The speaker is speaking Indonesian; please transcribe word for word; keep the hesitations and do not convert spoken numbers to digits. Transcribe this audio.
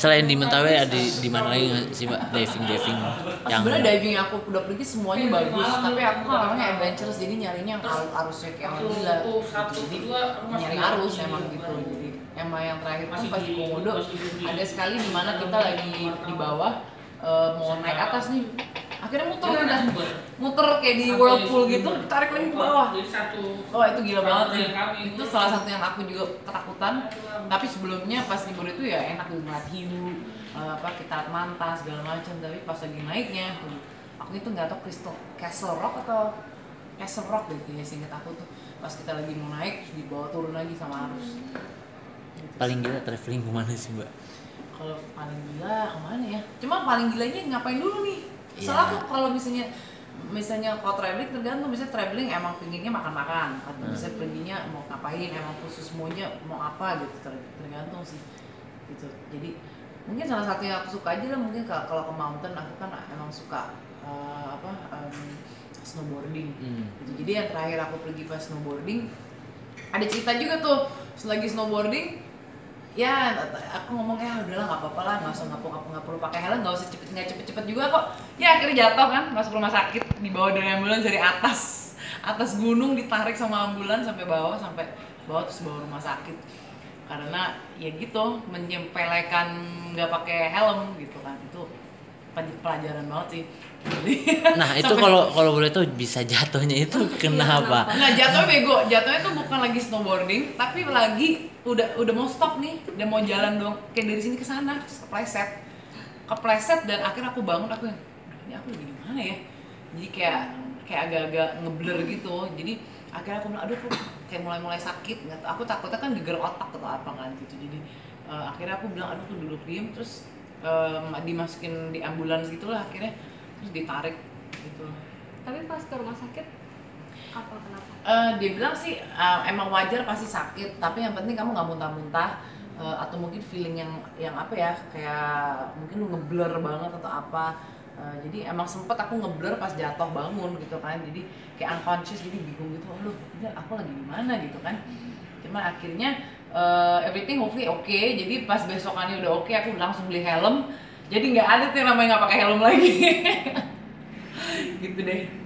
Selain di Mentawai ada di, di mana lagi nggak sih mbak diving diving yang sebenarnya diving yang aku udah pergi semuanya bagus, tapi aku kan orangnya adventurous, jadi nyarinya yang arus arusnya kayak orang gila gitu. Jadi nyari arus emang gitu. Jadi emang yang terakhir kan pas di Komodo ada sekali di mana kita lagi di bawah uh, mau naik atas nih, akhirnya muter udah muter kayak di whirlpool gitu, ditarik lagi ke bawah. Oh itu gila banget sih, itu salah satu yang aku juga ketakutan. Tapi sebelumnya pas di Buru itu ya enak gitu, ngeliat hiu, uh, apa kita manta segala macam. Tapi pas lagi naiknya aku itu nggak tahu Crystal Castle Rock atau Castle Rock gitu ya, seinget aku tuh pas kita lagi mau naik terus dibawa turun lagi sama arus gitu. paling gila traveling kemana sih mbak? Kalau paling gila kemana ya? Cuma paling gilanya ngapain dulu nih? Soalnya aku kalau misalnya misalnya kalau traveling tergantung, misalnya traveling emang pinginnya makan-makan atau hmm. misalnya perginya mau ngapain, emang khusus maunya mau apa gitu, tergantung sih gitu. Jadi mungkin salah satu yang aku suka aja lah, mungkin kalau ke mountain aku kan emang suka uh, apa um, snowboarding hmm. gitu. Jadi yang terakhir aku pergi pas snowboarding ada cerita juga tuh, selagi snowboarding ya aku ngomong ya udahlah nggak apa-apa lah, nggak usah nggak perlu nggak perlu pakai helm, nggak usah cepet nggak cepet-cepet juga kok. Ya akhirnya jatuh kan, masuk rumah sakit, dibawa dari ambulans dari atas atas gunung, ditarik sama ambulans sampai bawah sampai bawah terus bawa rumah sakit karena ya gitu menyempelekan nggak pakai helm gitu kan. Itu pelajaran banget sih. Nah itu kalau kalau boleh tuh bisa jatuhnya itu kenapa? Nah jatuhnya bego, jatuhnya tuh bukan lagi snowboarding, tapi lagi udah udah mau stop nih, udah mau jalan dong, kayak dari sini ke sana, terus kepleset, kepleset dan akhirnya aku bangun, aku yang ini aku lagi di mana ya? Jadi kayak kayak agak-agak ngeblur gitu. Jadi akhirnya aku bilang aduh aku kayak mulai-mulai sakit, nggak tahu, aku takutnya kan geger otak atau apa kan gitu. Jadi uh, akhirnya aku bilang aduh aku duduk diem, terus um, dimasukin di ambulans gitulah akhirnya. Terus ditarik gitu. Tapi pas ke rumah sakit apa kenapa? Uh, dia bilang sih uh, emang wajar pasti sakit, tapi yang penting kamu nggak muntah-muntah uh, atau mungkin feeling yang yang apa ya kayak mungkin lu ngeblur banget atau apa. Uh, jadi emang sempet aku ngeblur pas jatuh bangun gitu kan, jadi kayak unconscious, jadi bingung gitu, oh lu aku lagi di mana gitu kan. Cuma akhirnya uh, everything hopefully oke. Okay. Jadi pas besokannya udah oke, okay, aku langsung beli helm. Jadi nggak ada tuh yang namanya nggak pakai helm lagi. Gitu deh.